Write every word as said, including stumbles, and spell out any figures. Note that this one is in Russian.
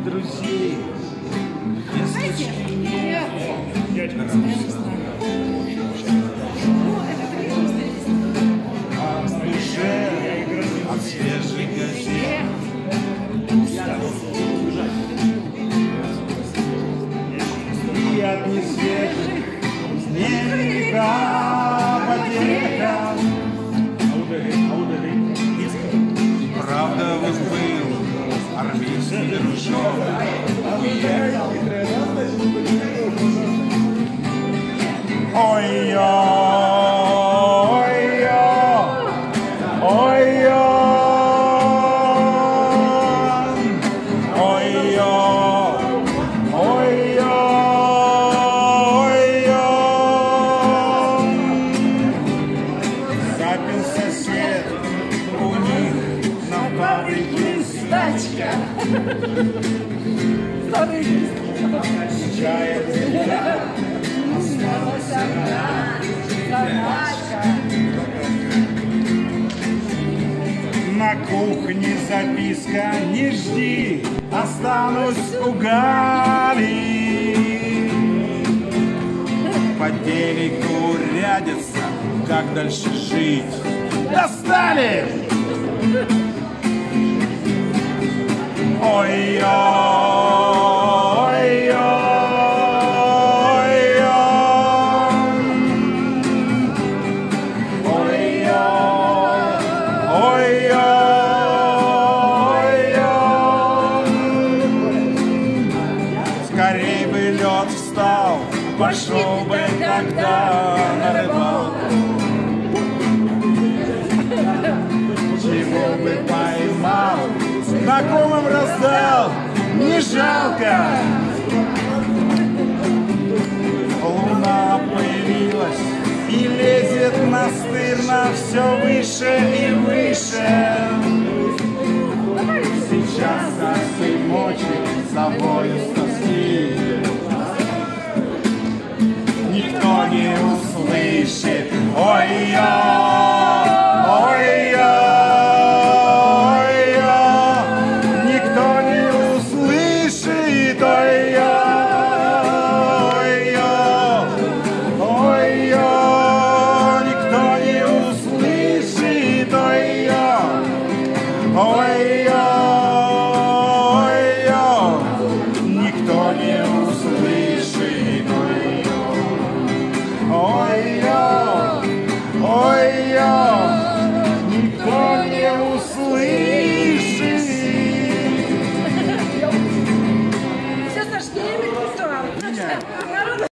друзей. Если нет, от душе, от свежей газет. И от несвежих дневника потерян. Правда, вот был армейский дружок, уехал. Ой-ё, ой-ё, ой-ё, ой-ё, ой-ё, ой-ё. Запил сосед у них на фабрике стачка. Чая нельзя, осталась одна заначка. На кухне записка: не жди, останусь у Гали. По телеку рядятся, как дальше жить. Достали! Ой-ё, ой-ё, ой-ё, ой-ё, ой-ё, ой-ё. Скорей бы лед встал, пошел бы тогда на рыбалку. Чего бы поймал, знакомым раздал, не жалко. Луна появилась и лезет настырно все выше и выше. Сейчас со мочи собою с тоски никто не услышит. Ой-ё, ой-ё. Все сошли,